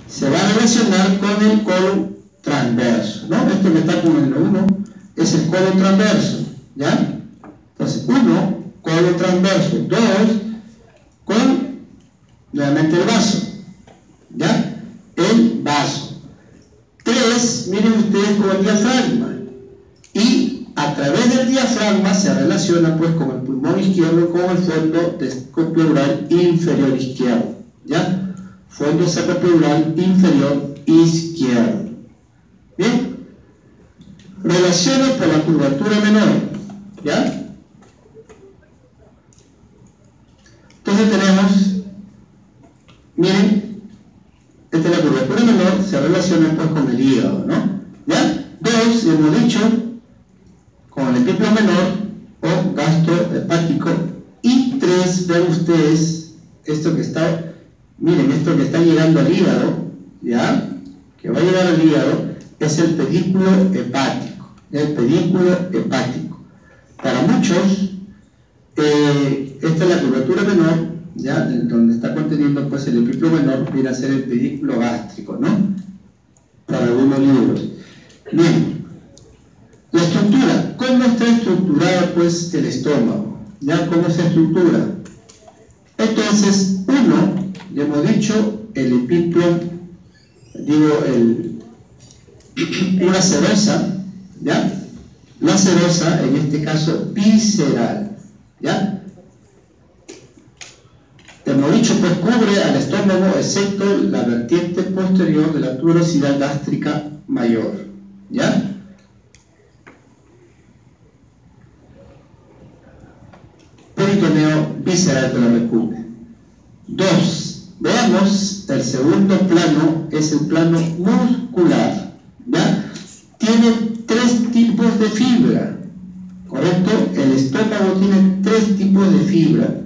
se va a relacionar con el colon transverso, ¿no? Esto que está como en el 1 es el colon transverso, ¿ya? Entonces, 1, colon transverso, 2, con nuevamente el vaso, ¿ya? El vaso. 3, miren ustedes con el diafragma. Y a través del diafragma se relaciona pues con el pulmón izquierdo, con el fondo sacropleural inferior izquierdo, ¿ya? Fondo sacropleural inferior izquierdo. Bien. Relaciones por la curvatura menor, ¿ya? Entonces tenemos, miren, esta es la curvatura menor, se relaciona pues con el hígado, ¿no? ¿Ya? 2, hemos dicho, con el epíplo menor o gasto hepático. Y 3, ven ustedes, esto que está, miren, esto que está llegando al hígado, ¿ya? Que va a llegar al hígado, es el pedículo hepático, el pedículo hepático. Para muchos, esta es la curvatura menor, ¿ya? Donde está conteniendo pues el epíplo menor, viene a ser el pedículo gástrico, ¿no? Para algunos libros. Bien, la estructura, ¿cómo está estructurado pues el estómago? ¿Ya? ¿Cómo se estructura? Entonces, 1, ya hemos dicho, el epíplo, digo, una serosa, ¿ya? La serosa, en este caso, visceral, ¿ya? Hemos dicho, pues cubre al estómago, excepto la vertiente posterior de la tuberosidad gástrica mayor, ¿ya? Peritoneo visceral que lo recubre. 2. Veamos, el segundo plano es el plano muscular, ¿ya? Tiene 3 tipos de fibra, ¿correcto? El estómago tiene 3 tipos de fibras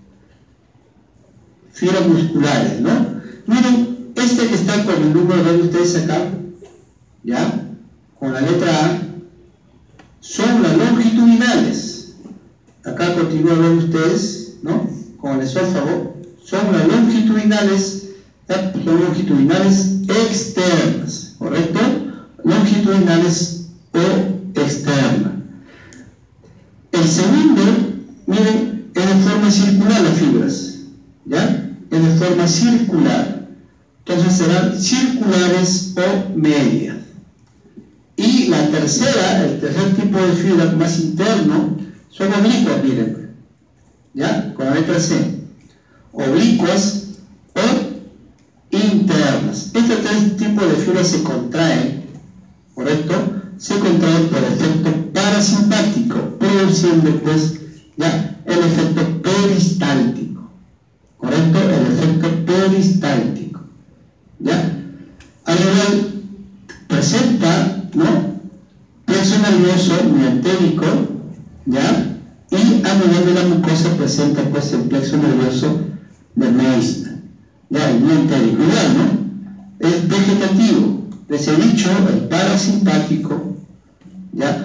musculares, ¿no? Miren, este que está con el número, ven ustedes acá, ¿ya? Con la letra A, son las longitudinales. Acá continúan, ven ustedes, ¿no? Con el esófago, son las longitudinales, ¿ya? Son longitudinales externas, ¿correcto? Longitudinales o externas. El segundo, miren, es de forma circular las fibras, ¿ya? Es de forma circular. Entonces serán circulares o medias. Y la tercera, el tercer tipo de fibra más interno, son oblicuas, miren, ¿ya? Con la letra C. Oblicuas o internas. Estos 3 tipos de fibras se contraen, ¿correcto? Se contraen por efecto parasimpático, produciendo pues ya el efecto peristáltico, ¿correcto? El efecto peristáltico, ¿ya? Al igual presenta, ¿no? Plexo nervioso miotérico, ¿ya? Y a nivel de la mucosa presenta pues el plexo nervioso de Meissner, ¿ya? El miotérico, igual, ¿no? Es vegetativo. Les he dicho, el parasimpático, ¿ya?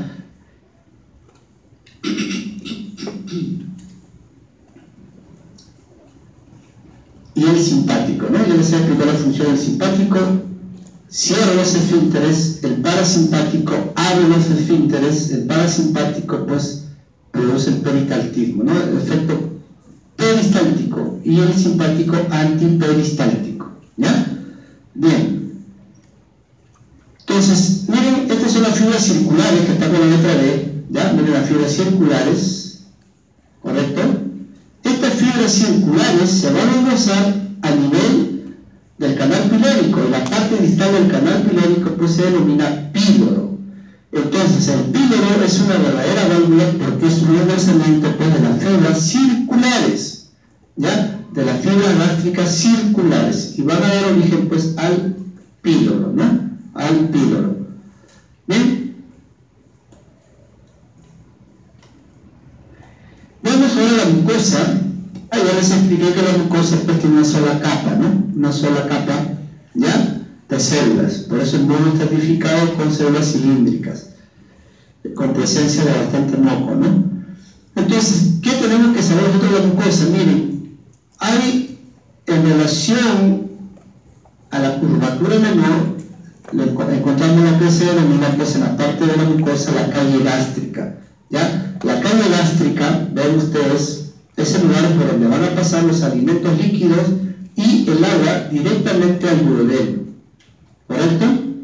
Y el simpático, ¿no? Yo les he explicado la función del simpático. Cierra los esfínteres, el parasimpático abre los esfínteres, el parasimpático pues produce el peristaltismo, ¿no? El efecto peristáltico y el simpático antiperistáltico, ¿ya? Bien. Entonces, miren, estas son las fibras circulares que están con la letra D, ¿ya? Miren las fibras circulares, ¿correcto? Estas fibras circulares se van a engrosar a nivel del canal pilórico, y la parte distal del canal pilórico pues se denomina píloro. Entonces, el píloro es una verdadera válvula porque es un engrosamiento pues, de las fibras circulares, ¿ya? De las fibras gástricas circulares, y van a dar origen pues al píloro, ¿no? Al píloro. Bien. Vamos ahora a la mucosa. Ya les expliqué que la mucosa pues tiene una sola capa, ¿no? Una sola capa, ¿ya? De células. Por eso es mono estratificado con células cilíndricas, con presencia de bastante moco, ¿no? Entonces, ¿qué tenemos que saber nosotros de la mucosa? Miren, hay en relación a la curvatura menor encontramos lo que se denomina pues en la parte de la mucosa la calle gástrica, ¿ya? La calle gástrica, ven ustedes, es el lugar por donde van a pasar los alimentos líquidos y el agua directamente al duodeno, ¿correcto?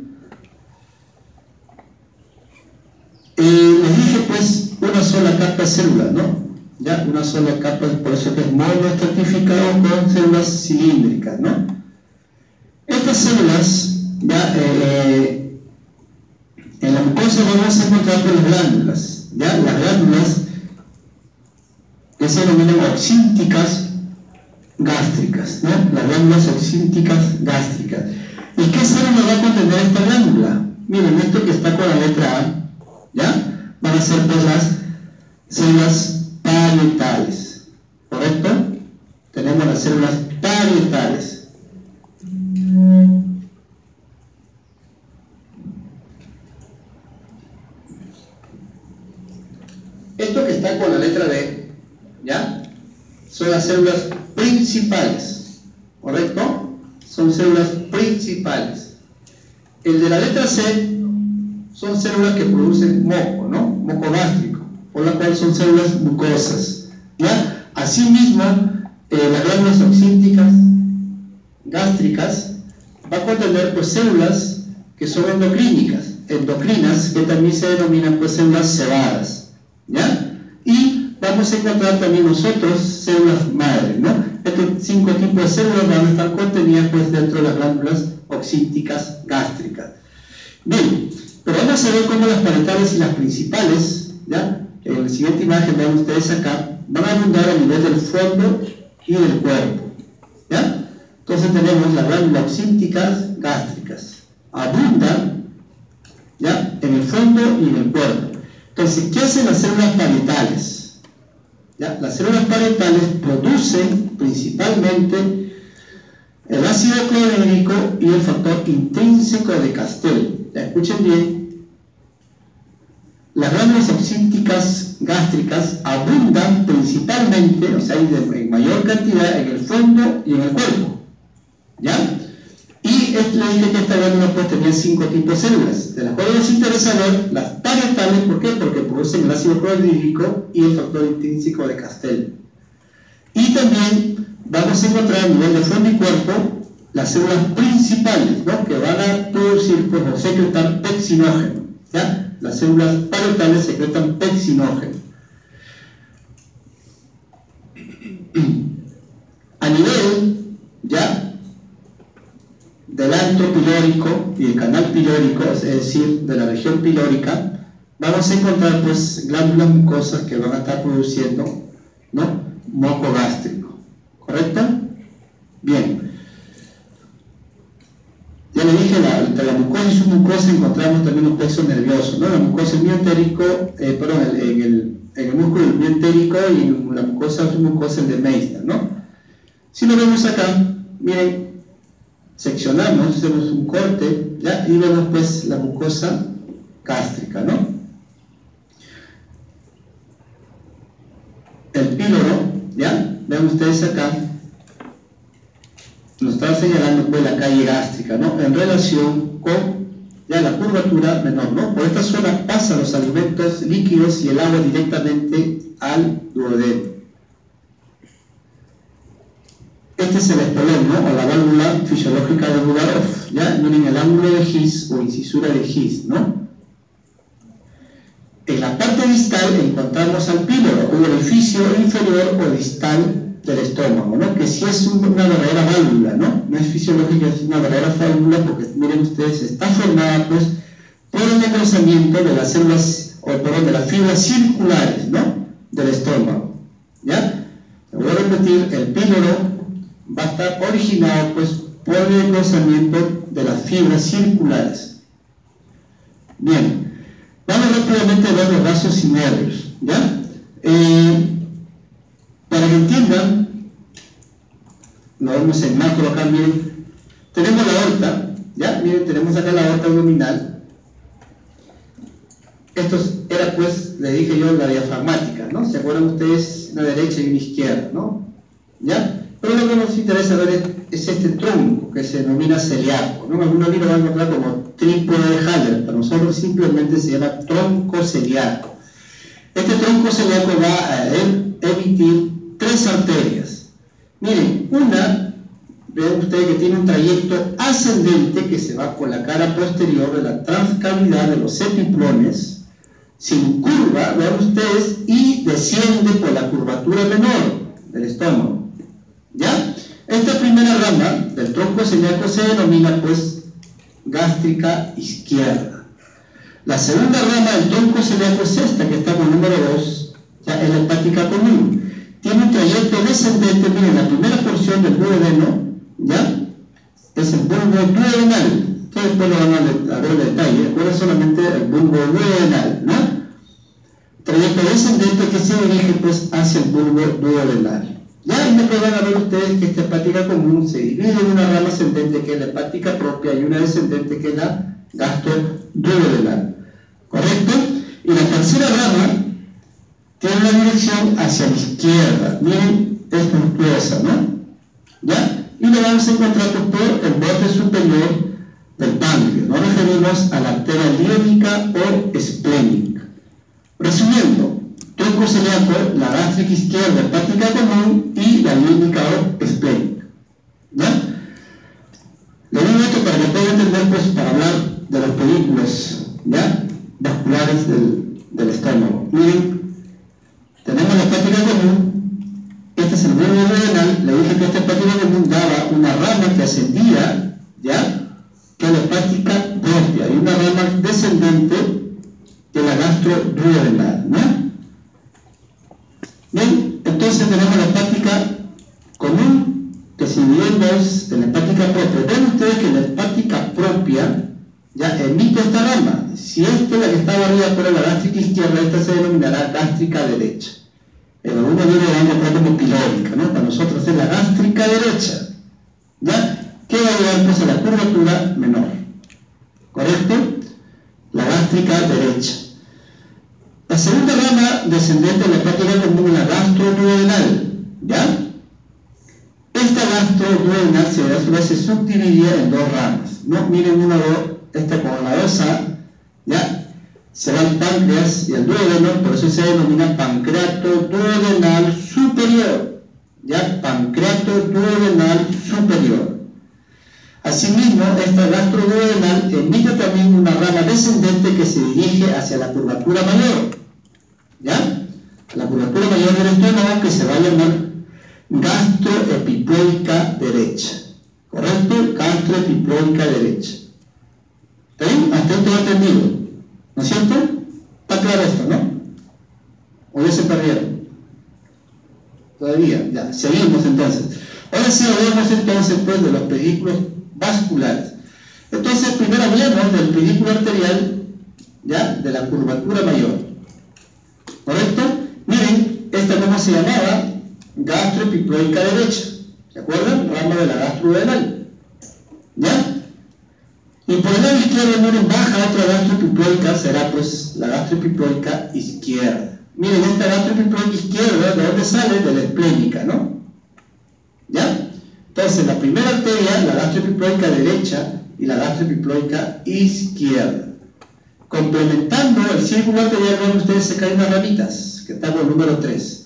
Les dije pues una sola capa de células, ¿no? Ya, una sola capa, por eso que es monoestratificado con células cilíndricas, ¿no? Estas células, ya, en la mucosa vamos a encontrar las glándulas, ya, las glándulas que se denominan oxínticas gástricas, ¿no? Las glándulas oxínticas gástricas. ¿Y qué célula va a contener esta glándula? Miren, esto que está con la letra A, ¿ya? Van a ser pues las células parietales, ¿correcto? Tenemos las células parietales. Esto que está con la letra D, ¿ya? Son las células principales, ¿correcto? Son células principales. El de la letra C son células que producen moco, ¿no? Moco gástrico, por la cual son células mucosas, ¿ya? Asimismo, las glándulas oxínticas gástricas va a contener pues células que son endocrinas, que también se denominan pues células cebadas, ¿ya? Y vamos a encontrar también nosotros células madre, ¿no? Estos 5 tipos de células van a estar contenidas pues dentro de las glándulas oxínticas gástricas. Bien, pero vamos a ver cómo las parietales y las principales, ¿ya? En la siguiente imagen, vean ustedes acá, van a abundar a nivel del fondo y del cuerpo, ¿ya? Entonces tenemos las glándulas oxínticas gástricas, abundan, ¿ya? En el fondo y en el cuerpo. Entonces, ¿qué hacen las células parietales? ¿Ya? Las células parietales producen principalmente el ácido clorhídrico y el factor intrínseco de Castell. ¿Ya? Escuchen bien. Las glándulas oxínticas gástricas abundan principalmente, o sea, en mayor cantidad en el fondo y en el cuerpo, ¿ya? Y le dije que esta glándula pues tenía 5 tipos de células, de las cuales nos interesa ver las parietales. ¿Por qué? Porque producen el ácido clorhídrico y el factor intrínseco de Castell. Y también vamos a encontrar a nivel de fondo y cuerpo las células principales, ¿no? Que van a producir pues, o secretar pexinógeno, ¿ya? Las células parietales secretan pexinógeno. A nivel, ¿ya? Del antro pilórico y el canal pilórico, es decir, de la región pilórica, vamos a encontrar pues glándulas mucosas que van a estar produciendo, ¿no? Moco gástrico, ¿correcto? Bien. Ya le dije, entre la mucosa y submucosa encontramos también un plexo nervioso, ¿no? La mucosa es miotérico, en el músculo el miotérico y en la mucosa submucosa el de Meissner, ¿no? Si lo vemos acá, miren, seccionamos, hacemos un corte, ¿ya? Y vemos pues la mucosa gástrica, ¿no? El píloro, ¿ya? Vean ustedes acá, nos está señalando pues la calle gástrica, ¿no? En relación con ya la curvatura menor, ¿no? Por esta zona pasan los alimentos líquidos y el agua directamente al duodeno. Este es el espolón, ¿no? O la válvula fisiológica de Bugarov, ¿ya? Miren el ángulo de His o incisura de His, ¿no? En la parte distal encontramos al píloro, un orificio inferior o distal del estómago, ¿no? Que sí es una verdadera válvula, ¿no? No es fisiológica, es una verdadera válvula porque, miren ustedes, está formada, pues, por el engrosamiento de las células, o perdón, de las fibras circulares, ¿no? Del estómago, ¿ya? Voy a repetir, el píloro va a estar originado pues por el engrosamiento de las fibras circulares. Bien, vamos rápidamente a ver los vasos y nervios, ¿ya? Para que entiendan, lo vemos en macro acá, miren, tenemos la aorta, ¿ya? Miren, tenemos acá la aorta abdominal. Esto era pues, le dije yo, la diafragmática, ¿no? ¿Se acuerdan ustedes? Una derecha y una izquierda, ¿no? ¿Ya? Pero lo que nos interesa ver es este tronco que se denomina celíaco, ¿no? Algunos aquí lo van a encontrar como trípode de Haller, para nosotros simplemente se llama tronco celíaco. Este tronco celíaco va a emitir tres arterias. Miren, una, ven ustedes que tiene un trayecto ascendente que se va por la cara posterior de la transcavidad de los epiplones, sin curva, vean ustedes, y desciende por la curvatura menor del estómago. ¿Ya? Esta primera rama del tronco celíaco se denomina, pues, gástrica izquierda. La segunda rama del tronco celíaco es esta, que está con número 2, ya es la hepática común. Tiene un trayecto descendente, miren, la primera porción del duodeno, ¿ya? Es el bulbo duodenal. Ustedes después lo van a ver en detalle, recuerden solamente el bulbo duodenal, ¿no? Trayecto descendente que se dirige, pues, hacia el bulbo duodenal. Ya, y después van a ver ustedes que esta hepática común se divide en una rama ascendente que es la hepática propia y una descendente que es la gastroduodenal. ¿Correcto? Y la tercera rama tiene una dirección hacia la izquierda. Miren, es tortuosa, ¿no? ¿Ya? Y lo vamos a encontrar por el borde superior del páncreas. Nos referimos a la arteria límbica o esplénica. Resumiendo, tronco celíaco, la gástrica izquierda, hepática común y la límbica o esplénica. ¿Ya? Le digo esto para que puedan entender, pues, para hablar de los pedículos, ¿ya?, vasculares del estómago. Miren, tenemos la hepática común, este es el bulbo duodenal. Le dije que esta hepática común daba una rama que ascendía, ¿ya?, que es la hepática propia, y una rama descendente de la gastroduodenal, ¿no? Bien, entonces tenemos la hepática común que se divide en dos, en la hepática propia. Ven ustedes que la hepática propia ya emite esta rama. Si esta es la que estaba arriba por la gástrica izquierda, esta se denominará gástrica derecha. En algunos libros la van a encontrar como pilórica, ¿no? Para nosotros es la gástrica derecha, ¿ya? Que va a llevar, pues, a la curvatura menor. ¿Correcto? La gástrica derecha. La segunda rama descendente de la hepática común es la gastroduodenal, ¿ya? Esta gastroduodenal se subdividía en dos ramas, ¿no? Miren, una, esta con la 2A, ¿ya? Se va el páncreas y el duodeno, por eso se denomina pancreato duodenal superior, ¿ya? Pancreato duodenal superior. Asimismo, esta gastroduodenal emite también una rama descendente que se dirige hacia la curvatura mayor, ¿ya? La curvatura mayor del estómago, que se va a llamar gastroepiploica derecha. ¿Correcto? Gastroepiploica derecha. ¿Está bien? Hasta esto lo he entendido, ¿no es cierto? Está claro esto, ¿no? ¿O ya se perdieron? Todavía, ya, seguimos entonces. Ahora sí hablamos entonces, pues, de los pedículos vasculares. Entonces, primero hablemos del pedículo arterial, ¿ya?, de la curvatura mayor. ¿Correcto? Miren, esta cómo se llamaba, gastroepiploica derecha. ¿Se acuerdan? Rama de la gastroduodenal. ¿Ya? Y por el lado izquierdo, miren, baja otra gastroepiploica, será, pues, la gastroepiploica izquierda. Miren, esta gastroepiploica izquierda, ¿de dónde sale? De la esplénica, ¿no? ¿Ya? Entonces, la primera arteria, la gastroepiploica derecha y la gastroepiploica izquierda. Complementando el círculo arterial, ven ustedes, se caen unas ramitas, que está con el número 3.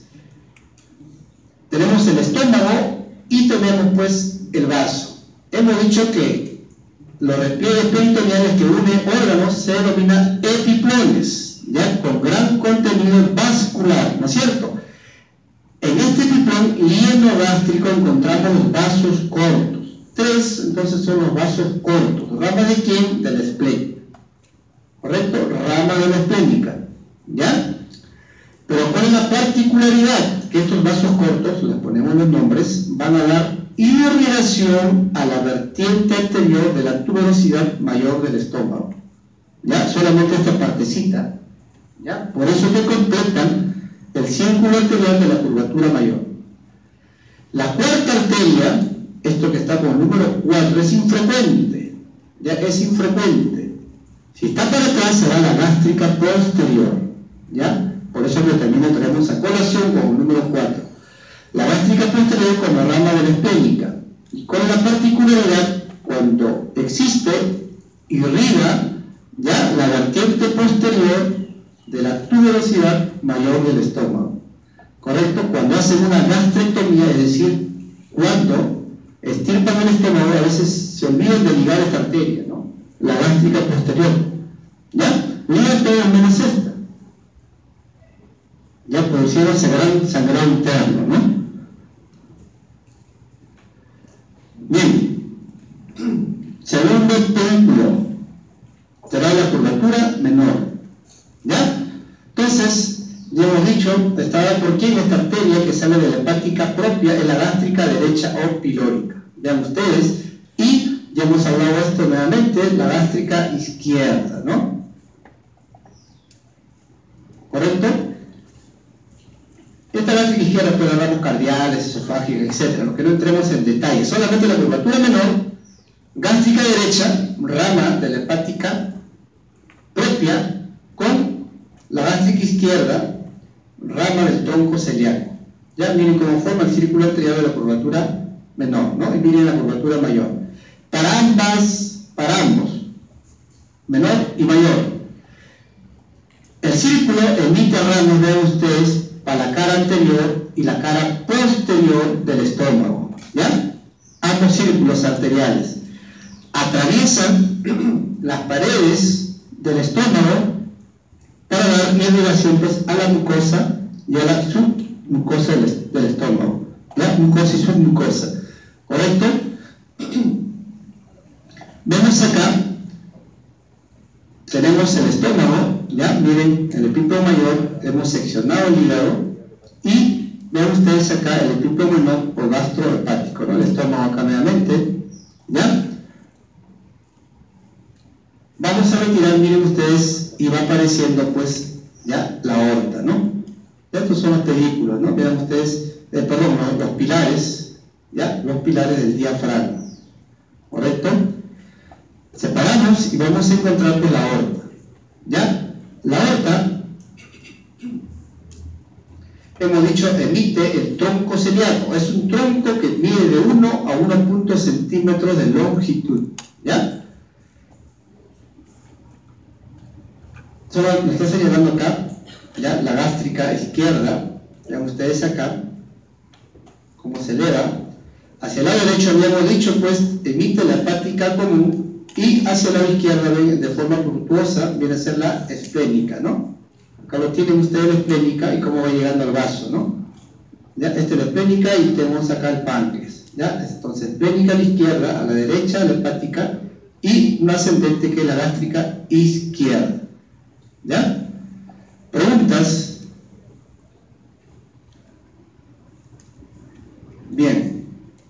Tenemos el estómago y tenemos, pues, el vaso. Hemos dicho que los repliegues peritoneales que unen órganos se denominan epiplones, ya, con gran contenido vascular, ¿no es cierto? En este epiplón lienogástrico encontramos los vasos cortos. 3, entonces, son los vasos cortos. ¿Rama de quién? De la esplénica. ¿Correcto? Rama de la esplénica. ¿Ya? Pero ¿cuál es la particularidad? Que estos vasos cortos, les ponemos los nombres, van a dar irrigación a la vertiente anterior de la tuberosidad mayor del estómago. ¿Ya? Solamente esta partecita. ¿Ya? Por eso que completan el círculo arterial de la curvatura mayor. La cuarta arteria, esto que está con el número 4, es infrecuente. Ya es infrecuente. Si está para atrás, será la gástrica posterior. ¿Ya? Por eso que también tenemos a colación con el número 4. La gástrica posterior con la rama de la esplénica. y con la particularidad cuando existe, irriga ya la vertiente posterior de la tuberosidad mayor del estómago. ¿Correcto? Cuando hacen una gastrectomía, es decir, cuando estirpan el estómago, a veces se olvidan de ligar esta arteria, ¿no? La gástrica posterior. ¿Ya? Ligan todas menos esta. Ya produciendo sangrado interno, ¿no? Bien. Segundo pedúnculo. Será la curvatura menor. ¿Ya? Entonces, ya hemos dicho, estaba por qué esta arteria que sale de la hepática propia es la gástrica derecha o pilórica. Vean ustedes, y ya hemos hablado de esto nuevamente, la gástrica izquierda, ¿no? ¿Correcto? Esta gástrica izquierda puede dar ramos cardiales, esofágicos, etc. Lo que no entremos en detalle, solamente la curvatura menor, gástrica derecha, rama de la hepática propia, con la gástrica izquierda, rama del tronco celíaco. Ya miren cómo forma el círculo anterior de la curvatura menor, ¿no? Y miren la curvatura mayor. Para ambos, menor y mayor. El círculo emite ramos, vean ustedes, para la cara anterior y la cara posterior del estómago. ¿Ya? Ambos círculos arteriales atraviesan las paredes del estómago para dar irrigación pues, a la mucosa y a la submucosa del estómago. ¿Ya? Mucosa y submucosa. ¿Correcto? Vemos acá, tenemos el estómago, ¿ya? Miren, el epíplomo mayor, hemos seccionado el hígado y vean ustedes acá el epíplomo menor o gastrohepático, ¿no? El estómago acá nuevamente, ¿ya? Vamos a retirar, miren ustedes, y va apareciendo pues, ya, la aorta, ¿no? Estos son los pedículos, ¿no? Vean ustedes, perdón, los pilares, ¿ya? Los pilares del diafragma, ¿correcto? Separamos y vamos a encontrar pues la aorta, ¿ya? La aorta, hemos dicho, emite el tronco celíaco. Es un tronco que mide de 1 a 1.0 centímetros de longitud, ¿ya? Solo me está señalando acá, ¿ya? La gástrica izquierda, vean ustedes acá, cómo se eleva. Hacia el lado derecho habíamos dicho, pues, emite la hepática común, y hacia el lado izquierdo, de forma fructuosa, viene a ser la esplénica, ¿no? Acá lo tienen ustedes la esplénica y cómo va llegando al vaso, ¿no? ¿Ya? Esta es la esplénica y tenemos acá el páncreas, ¿ya? Entonces, esplénica a la izquierda, a la derecha la hepática, y una ascendente que es la gástrica izquierda, ¿ya? ¿Preguntas? Bien.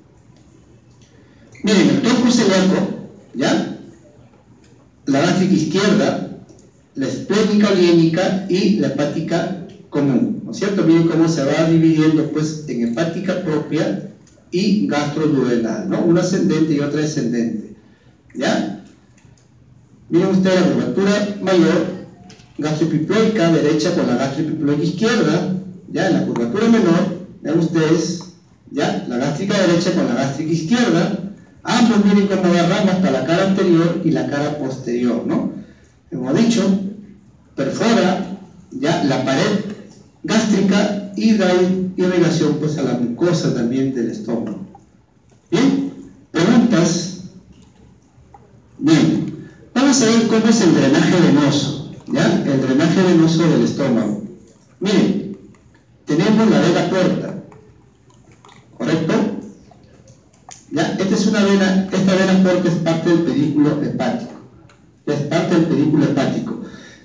Miren, el tronco celíaco, ¿ya? La gástrica izquierda, la esplénica oliénica y la hepática común, ¿no es cierto? Miren cómo se va dividiendo pues en hepática propia y gastroduodenal, ¿no? Una ascendente y otra descendente, ¿ya? Miren ustedes la curvatura mayor, gastroepiploica derecha con la gastroepiploica izquierda, ¿ya? En la curvatura menor, vean ustedes, ¿ya? La gástrica derecha con la gástrica izquierda. Ambos miren cómo da ramas para la cara anterior y la cara posterior, ¿no? Hemos dicho, perfora ya la pared gástrica y da irrigación pues a la mucosa también del estómago. ¿Bien? ¿Preguntas? Bien. Vamos a ver cómo es el drenaje venoso, ¿ya? El drenaje venoso del estómago. Miren, tenemos la vena porta, ¿correcto? ¿Ya? Esta vena porta es parte del pedículo hepático. Es parte del pedículo hepático.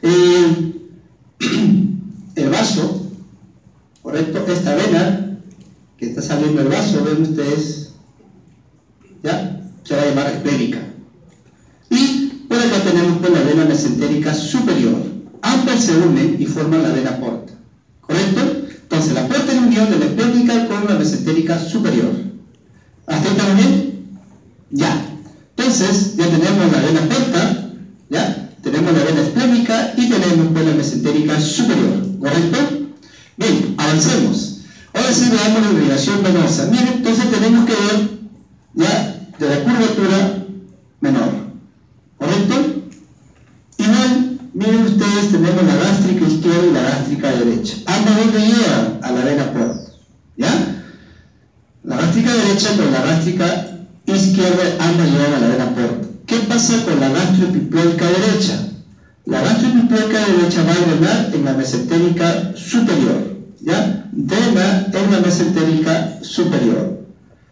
El vaso, ¿correcto? Esta vena que está saliendo del vaso, ven ustedes, ¿ya? Se va a llamar esplénica. Y por acá tenemos pues, la vena mesentérica superior. Ambas se unen y forman la vena porta, ¿correcto? Entonces la porta es la unión de la esplénica con la mesentérica superior. ¿Hasta ahí estamos bien? Ya. Entonces, ya tenemos la vena porta, ¿ya? Tenemos la vena esplénica y tenemos pues, la mesentérica superior, ¿correcto? Bien, avancemos. Ahora sí veamos la irrigación venosa. Miren, entonces tenemos que ver ya de la curvatura menor, ¿correcto? Igual, miren ustedes, tenemos la gástrica izquierda y la gástrica derecha. Ambas donde llegan a la vena porta, ¿ya? La gástrica derecha con la gástrica izquierda, ambas llegan a la vena porta. ¿Qué pasa con la gastroepiploica derecha? La gastroepiploica derecha va a drenar en la mesentérica superior, ¿ya? Drena en la mesentérica superior.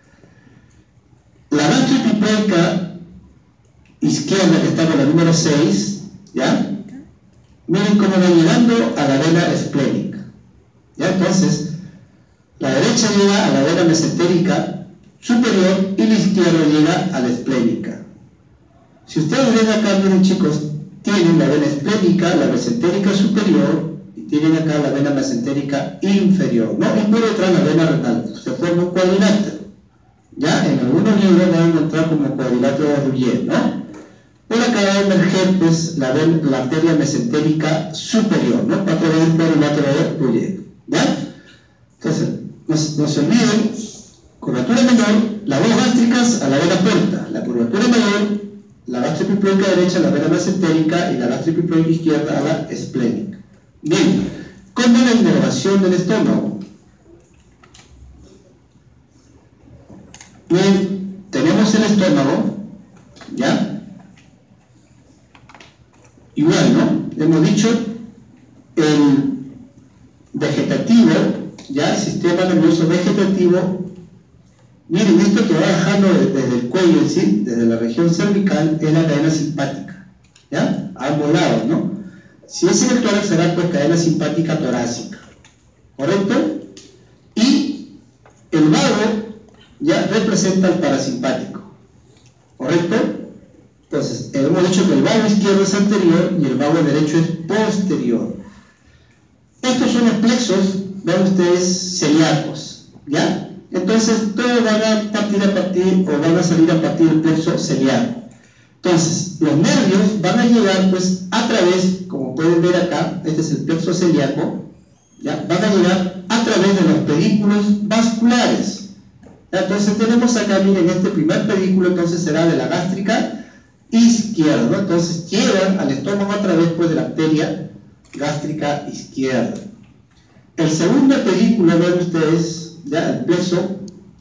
La gastroepiploica izquierda, que está con la número 6, ¿ya? Miren cómo va llegando a la vena esplénica, ¿ya? Entonces, la derecha llega a la vena mesentérica superior y la izquierda llega a la esplénica. Si ustedes ven acá, miren chicos, tienen la vena esplénica, la mesentérica superior, y tienen acá la vena mesentérica inferior, ¿no? Y por detrás la vena renal. Se forma un cuadrilátero. Ya, en algunos libros van a encontrar como cuadrilátero de Rubier, ¿no? Por acá va a emerger, pues, la arteria mesentérica superior, ¿no? Para poder el cuadrilátero de Rubier, ¿ya? Entonces, no se olviden, curvatura menor, las dos gástricas a la vena porta, la curvatura mayor, la gastroepiploica derecha a la vena mesentérica y la gastroepiploica izquierda a la esplénica. Bien, ¿cómo es la inervación del estómago? Bien, tenemos el estómago, ¿ya? Igual, ¿no? Hemos dicho el vegetativo, ¿ya? El sistema nervioso vegetativo. Miren, esto que va bajando desde el cuello en sí, desde la región cervical, es la cadena simpática, ¿ya? A ambos lados, ¿no? Si es en el tórax será pues cadena simpática torácica, ¿correcto? Y el vago ya representa el parasimpático, ¿correcto? Entonces, hemos dicho que el vago izquierdo es anterior y el vago derecho es posterior. Estos son los plexos, vean ustedes, celíacos, ¿ya? Entonces, todos van a partir o van a salir a partir del plexo celíaco. Entonces, los nervios van a llegar, pues, a través, como pueden ver acá, este es el plexo celíaco, ¿ya? Van a llegar a través de los pedículos vasculares. ¿Ya? Entonces, tenemos acá, miren, este primer pedículo, entonces será de la gástrica izquierda, ¿no? Entonces, llegan al estómago a través, pues, de la arteria gástrica izquierda. El segundo pedículo, ven ustedes, ya el plexo,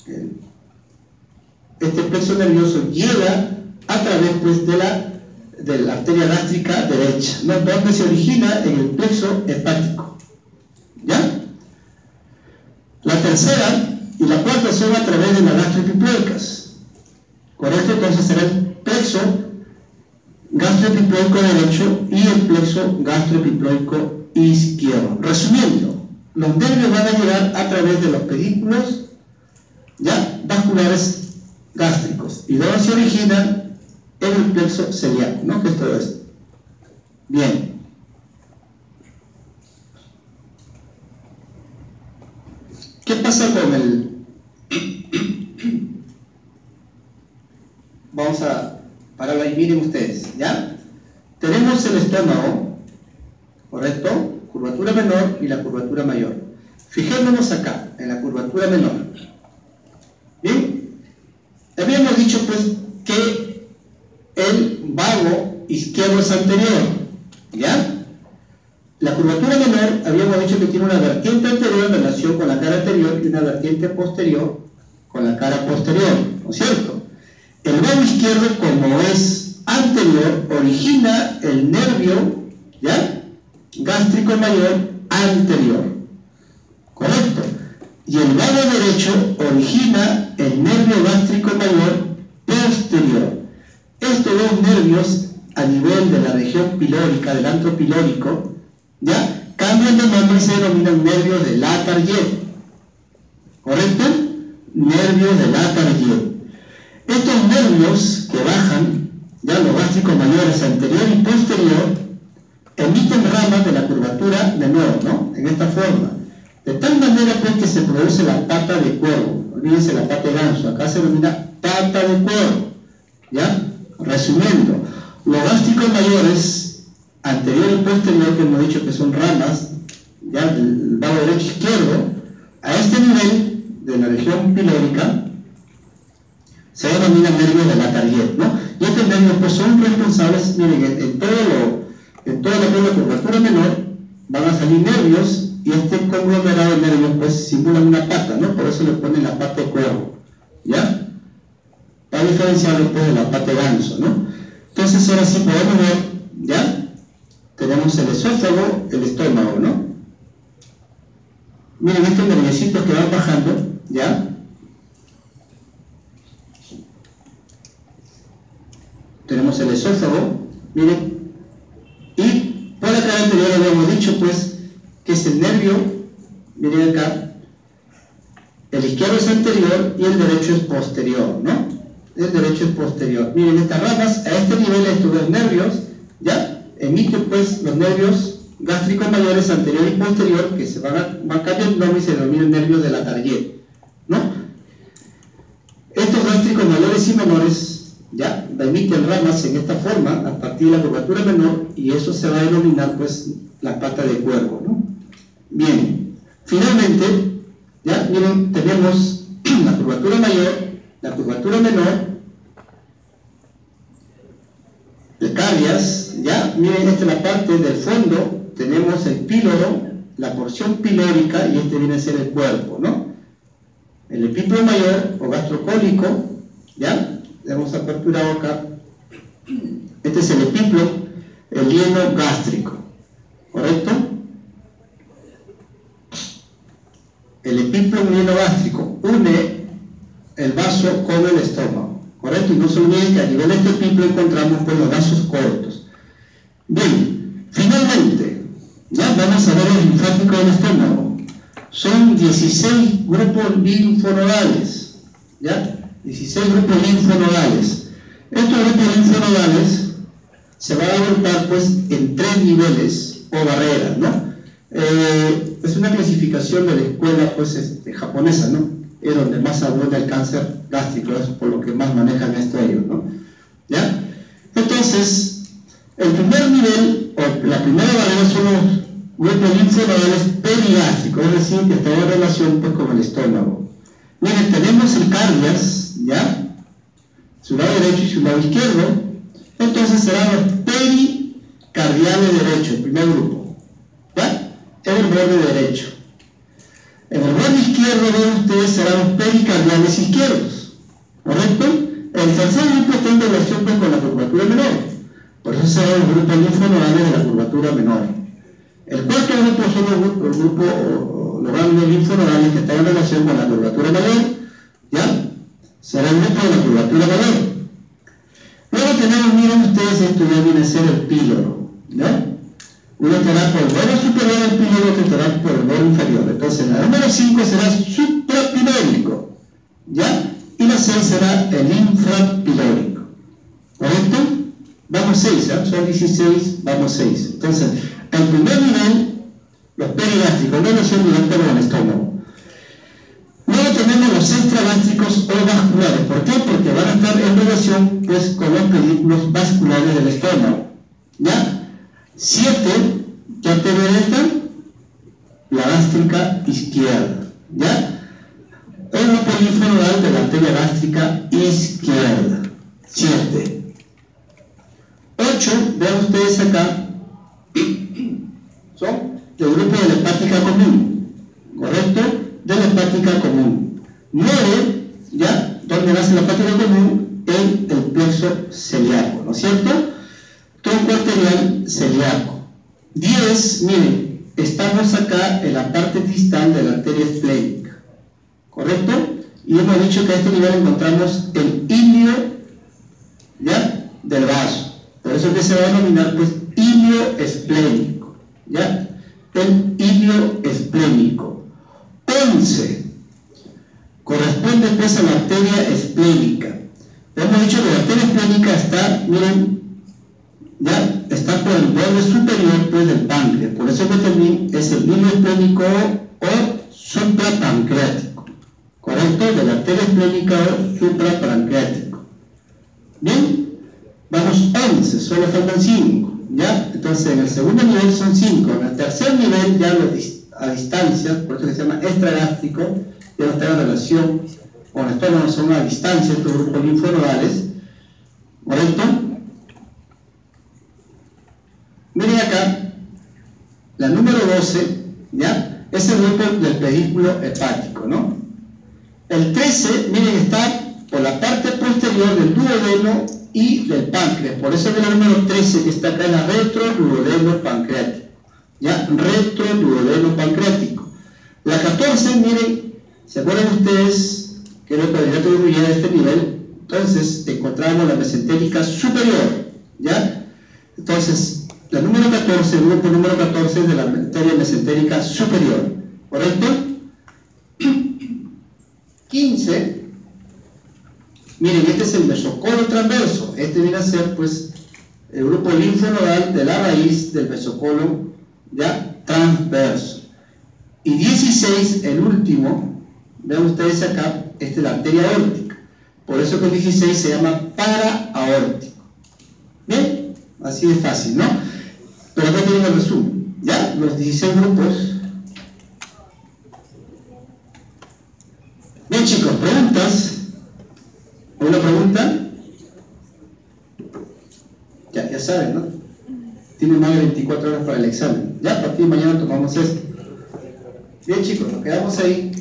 este plexo nervioso llega a través pues de la arteria gástrica derecha, ¿no? Donde se origina en el plexo hepático, ¿ya? La tercera y la cuarta son a través de las gastroepiploicas, ¿correcto? Entonces será el plexo gastroepiploico derecho y el plexo gastroepiploico izquierdo. Resumiendo, los nervios van a llegar a través de los pedículos, ¿ya? Vasculares gástricos, y donde se originan en el plexo celíaco, ¿no? Que es todo esto. Bien. ¿Qué pasa con el...? Vamos a pararlo ahí, miren ustedes, ¿ya? Tenemos el estómago, ¿correcto? Curvatura menor y la curvatura mayor. Fijémonos acá, en la curvatura menor. Bien, habíamos dicho pues que el vago izquierdo es anterior, ¿ya? La curvatura menor, habíamos dicho que tiene una vertiente anterior en relación con la cara anterior y una vertiente posterior con la cara posterior, ¿no es cierto? El vago izquierdo, como es anterior, origina el nervio, ¿ya? Gástrico mayor anterior, ¿correcto? Y el vago derecho origina el nervio gástrico mayor posterior. Estos dos nervios a nivel de la región pilórica, del antro pilórico, ¿ya? Cambian de nombre y se denominan nervios de Latarjet, ¿correcto? Nervios de Latarjet. Estos nervios que bajan, ya los gástricos mayores anterior y posterior, emiten ramas de la curvatura menor, ¿no? En esta forma. De tal manera pues que se produce la pata de cuervo. Olvídense la pata de ganso. Acá se denomina pata de cuervo. ¿Ya? Resumiendo, los gástricos mayores, anterior y posterior, que hemos dicho que son ramas, ya del vago derecho izquierdo, a este nivel de la región pilórica, se denomina nervios de la Target, ¿no? Y estos nervios pues son responsables, miren, en toda la curvatura menor van a salir nervios, y este conglomerado de nervios pues simulan una pata, ¿no? Por eso le ponen la pata de cuervo, ¿ya? Para diferenciarlo pues de la pata de ganso, ¿no? Entonces ahora sí podemos ver, ¿ya? Tenemos el esófago, el estómago, ¿no? Miren estos nerviositos que van bajando, ¿ya? Tenemos el esófago, miren, y por la cara anterior habíamos dicho pues que es el nervio, miren acá, el izquierdo es anterior y el derecho es posterior, ¿no? El derecho es posterior. Miren estas ramas, a este nivel estos dos nervios, ¿ya? Emiten pues los nervios gástricos mayores anterior y posterior, que se van a cambiar el nombre y se denominan nervios de la Target, ¿no? Estos gástricos mayores y menores, ya emiten ramas en esta forma a partir de la curvatura menor, y eso se va a denominar pues la pata de cuervo, ¿no? Bien, finalmente, ya miren, tenemos la curvatura mayor, la curvatura menor, de caries, ya miren, esta es la parte del fondo, tenemos el píloro, la porción pilórica, y este viene a ser el cuerpo, ¿no? El epíplo mayor o gastrocólico, ya hemos aperturado acá, este es el epiplo, el lieno gástrico, ¿correcto? El epiplo lieno gástrico une el vaso con el estómago, ¿correcto? Y no se olviden que a nivel de este epiplo encontramos pues los vasos cortos. Bien, finalmente, ya vamos a ver el linfático del estómago. Son 16 grupos linfonodales, ¿ya? 16 grupos linfonodales. Estos grupos linfonodales se van a agrupar pues en 3 niveles o barreras, ¿no? Es una clasificación de la escuela pues japonesa, ¿no? Es donde más abunda el cáncer gástrico, es por lo que más manejan esto ellos, ¿no? ¿Ya? Entonces, el primer nivel, o la primera barrera, son los grupos linfonodales perigástricos, es decir, que están en relación pues con el estómago. Miren, tenemos el cardias, ¿ya? Su lado derecho y su lado izquierdo. Entonces serán los pericardiales derechos, el primer grupo, ¿ya? En el borde derecho. En el borde izquierdo, ven ustedes, serán los pericardiales izquierdos, ¿correcto? El tercer grupo está en relación pues con la curvatura menor, por eso serán los grupos linfonodales de la curvatura menor. El cuarto grupo son los ganglios linfonodales que están en relación con la curvatura mayor, ¿ya? Será el grupo de la curvatura mayor. Luego tenemos, miren ustedes, esto ya viene a ser el píloro, ¿ya? Uno estará por el borde superior del píloro, que estará por el borde inferior. Entonces, la número 5 será suprapilórico, ¿ya? Y la 6 será el infrapilórico, ¿correcto? Vamos 6, ¿ya? Son 16, vamos 6. Entonces, el primer nivel, los perigástricos, no son directos con el estómago. Luego tenemos los extragástricos o vasculares. ¿Por qué? Porque van a estar en relación pues, con los pedículos vasculares del estómago, ¿ya? 7, ¿qué arteria es esta? La gástrica izquierda, ¿ya? El grupo linfonodal de la arteria gástrica izquierda. 7. 8, vean ustedes acá, son del grupo de la hepática común, ¿correcto? De la hepática común. 9, ¿ya? ¿Dónde nace la hepática común? En el plexo celíaco, ¿no es cierto? Tronco arterial celíaco. 10, miren, estamos acá en la parte distal de la arteria esplénica, ¿correcto? Y hemos dicho que a este nivel encontramos el ilio, ¿ya? Del vaso. Por eso que se va a denominar pues ilio esplénico, ¿ya? El ilio esplénico. 11 corresponde pues a la arteria esplénica. Hemos dicho que la arteria esplénica está, miren, ya está por el borde superior pues del páncreas. Por eso que también es el ilio esplénico o suprapancreático, ¿correcto? De la arteria esplénica o suprapancreático. Bien. Vamos 11, solo faltan 5, ¿ya? Entonces en el segundo nivel son 5, en el tercer nivel ya a distancia, por eso que se llama extragástrico, ya no está en relación Bueno, estos no son a distancia, estos grupos linfonodales, ¿correcto? Miren acá, la número 12, ¿ya? Es el grupo del pedículo hepático, ¿no? El 13, miren, está por la parte posterior del duodeno y del páncreas. Por eso es la número 13 que está acá en la retroduodeno pancreático. ¿Ya? Retroduodeno pancreático. La 14, miren, ¿se acuerdan ustedes que era el carbohidrato de Gruyère de este nivel? Entonces, encontramos la mesentérica superior. ¿Ya? Entonces, la número 14, el grupo número 14 es de la arteria mesentérica superior. ¿Correcto? 15, miren, este es el mesocolo transverso. Este viene a ser, pues, el grupo linfonodal de la raíz del mesocolo, ¿ya? Transverso. Y 16, el último, vean ustedes acá, este es la arteria aórtica. Por eso que el 16 se llama paraaórtico. Bien, así de fácil, ¿no? Pero acá tienen el resumen, ¿ya? Los 16 grupos. Bien, chicos, ¿preguntas? ¿Alguna pregunta? Ya saben, ¿no? Tienen más de 24 horas para el examen. Ya, a partir de mañana tomamos esto. Bien, chicos, nos quedamos ahí.